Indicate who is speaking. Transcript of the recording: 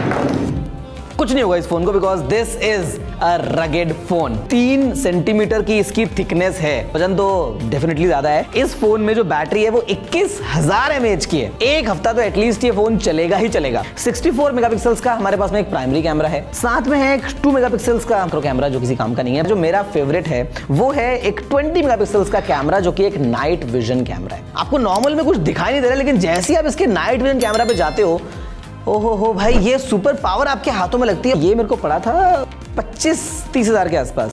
Speaker 1: कुछ नहीं होगा इस फोन को because this is a rugged phone. 3 centimetre की इसकी थिकनेस है, वजन तो डेफिनेटली ज्यादा है। इस फोन में जो बैटरी है वो 21,000 mAh की है। एक हफ्ता तो एटलीस्ट ये फोन चलेगा ही चलेगा। 64 मेगापिक्सल्स का हमारे पास में एक प्राइमरी कैमरा है, साथ में है एक 2 मेगापिक्सल्स का मैक्रो कैमरा जो किसी काम का नहीं है। जो मेरा फेवरेट है वो है एक 20 मेगापिक्सल्स का कैमरा जो कि एक नाइट विजन कैमरा है। आपको नॉर्मल में कुछ दिखाई नहीं दे रहा, लेकिन जैसे ही आप इसके नाइट विजन कैमरा पे जाते हो, ओहो हो भाई, ये सुपर पावर आपके हाथों में लगती है। ये मेरे को पड़ा था 25-30 हज़ार के आसपास।